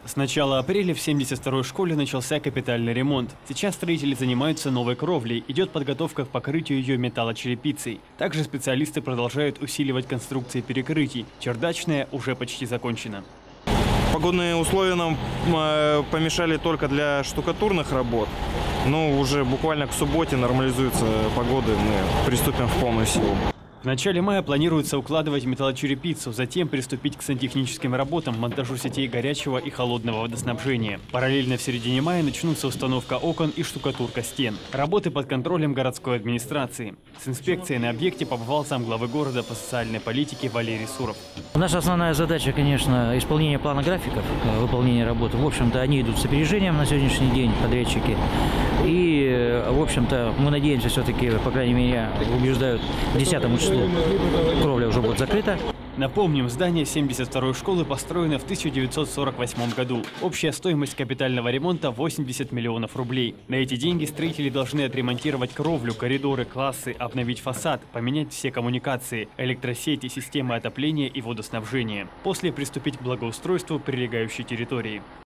С начала апреля в 72-й школе начался капитальный ремонт. Сейчас строители занимаются новой кровлей, идет подготовка к покрытию ее металлочерепицей. Также специалисты продолжают усиливать конструкции перекрытий. Чердачная уже почти закончена. Погодные условия нам помешали только для штукатурных работ. Но уже буквально к субботе нормализуется погода, мы приступим в полную силу. В начале мая планируется укладывать металлочерепицу, затем приступить к сантехническим работам, монтажу сетей горячего и холодного водоснабжения. Параллельно в середине мая начнутся установка окон и штукатурка стен. Работы под контролем городской администрации. С инспекцией на объекте побывал замглавы города по социальной политике Валерий Суров. Наша основная задача, конечно, исполнение плана графиков, выполнение работы. В общем-то, они идут с опережением на сегодняшний день, подрядчики. И, в общем-то, мы надеемся, все-таки, по крайней мере, убеждают, к 10 числу кровля уже будет закрыта. Напомним, здание 72-й школы построено в 1948 году. Общая стоимость капитального ремонта – 80 миллионов рублей. На эти деньги строители должны отремонтировать кровлю, коридоры, классы, обновить фасад, поменять все коммуникации, электросети, системы отопления и водоснабжения. После приступить к благоустройству прилегающей территории.